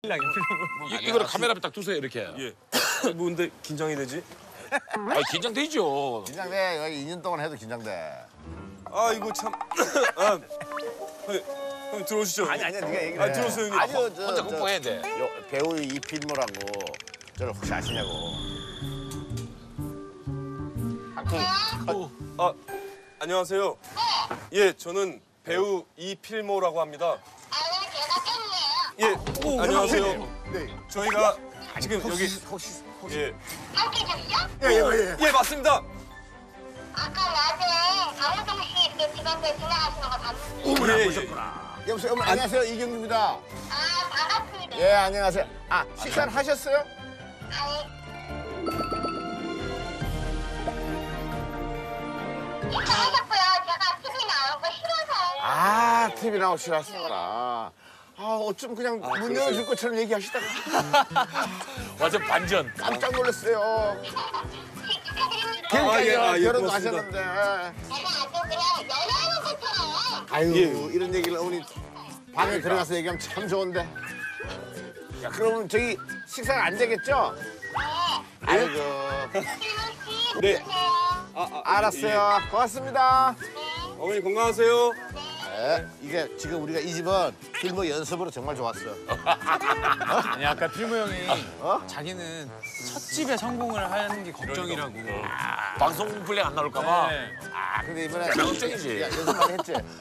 이거를 카메라 앞에 딱 두세요 이렇게. 예. 뭐 근데 긴장이 되지? 아 긴장되죠. 긴장돼. 여기 2년 동안 해도 긴장돼. 아 이거 참. 아, 형님 들어오시죠. 아니야, 네가 얘기해. 아 들어오세요 형님. 아니요, 혼자 극복해야 돼. 배우 이필모라고 저를 혹시 아시냐고. 아 안녕하세요. 예 저는 배우 이필모라고 합니다. 예 안녕하세요. 네. 저희가 지금 여기 혹시 예. 예. 예 맞습니다. 아까 낮에 강호동 씨 이렇게 집안에 지나가시는 거 봤는데. 예, 예. 보셨구나. 여보세요. 안녕하세요. 이경규입니다. 아, 반갑습니다. 예, 안녕하세요. 아, 식사는 하셨어요? 아니. 식사하셨고요. 제가 TV 나오는 거 싫어서. 아, TV 나오시라 하시구나. 아, 어쩜 그냥 문 열어줄 것처럼 얘기하시다가 완전 반전. 깜짝 놀랐어요. 축하드립니다. 그러니까요. 예, 결혼도 고맙습니다. 하셨는데. 제가 아주 그냥 연애하는 것처럼. 아유, 이런 얘기를 어머니 방에 들어가서 얘기하면 참 좋은데. 야, 그러면 저기 식사가 안 되겠죠? 아이고. 씨, 네. 드세요. 알았어요. 고맙습니다. 어머니 건강하세요. 네, 이게 지금 우리가 이 집은 필모 연습으로 정말 좋았어. 아니 아까 필모 형이 자기는 첫 집에 성공을 하는 게 걱정이라고. 방송 분량 안 나올까 봐. 네. 아, 근데 이번에 걱정이지. 연습 많이 했지.